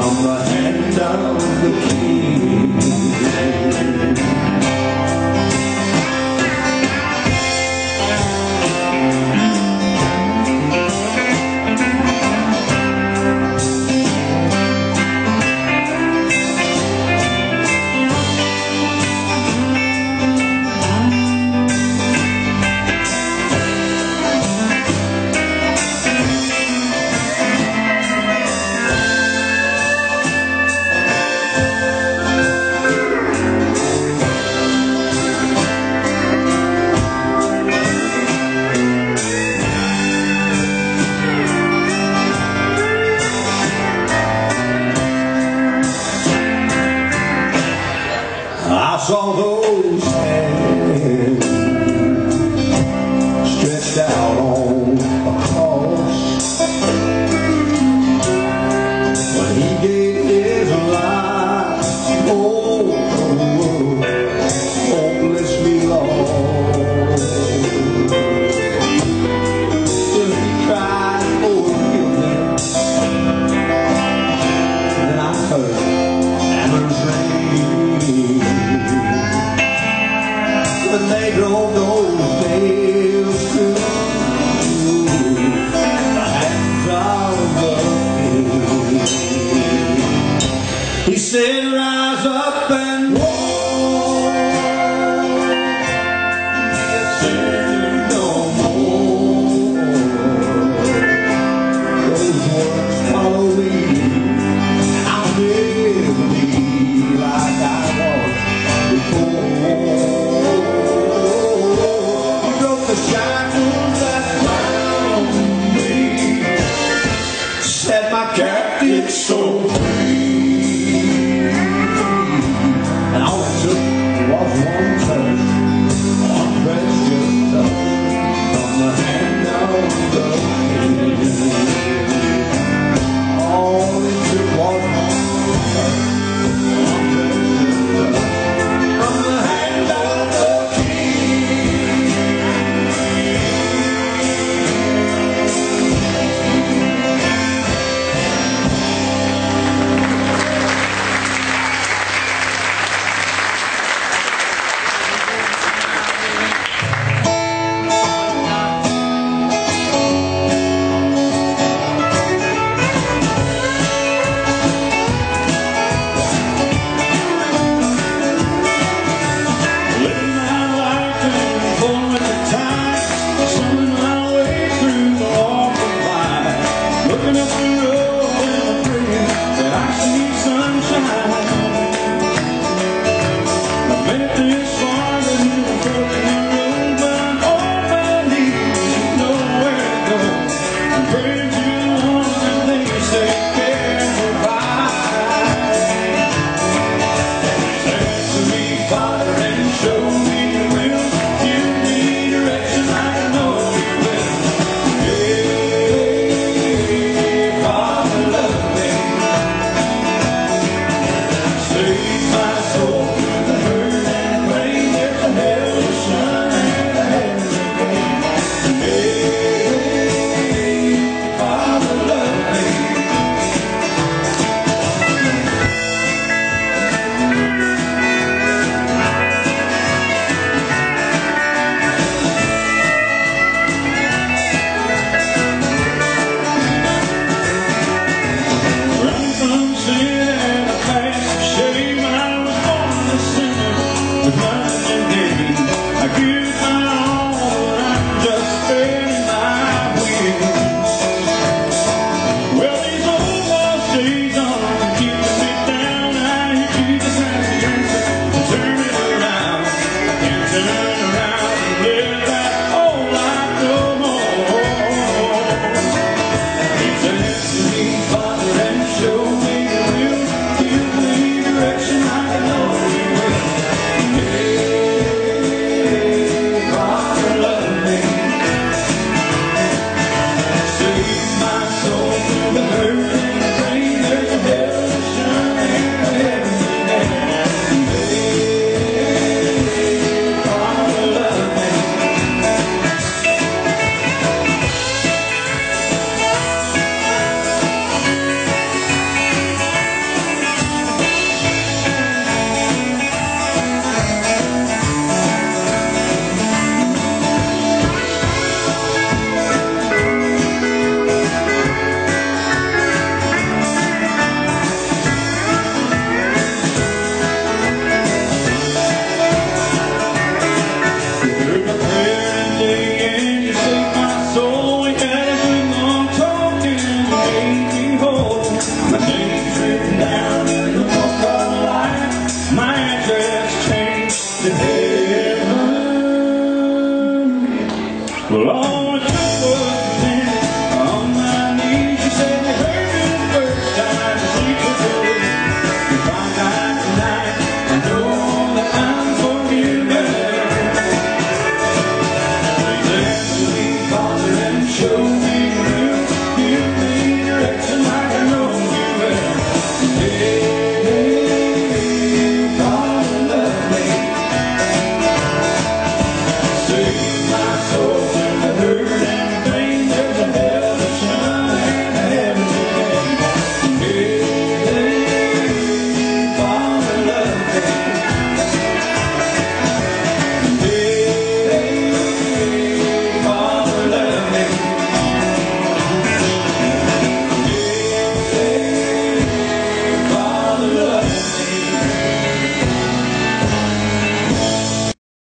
from the hand of the king. I saw those hands stretched out on a cross when he gave his life. Oh, hopelessly lost. Till he cried forgiveness, and I heard hammers ring. When they drove those nails through the hands of the king, he said, rise up and walk, be sin no more. Those words follow me, and I'll never be like I was before. The shackles that bound me set my captive soul free, and all it took was one touch, one precious touch from the hand of the king.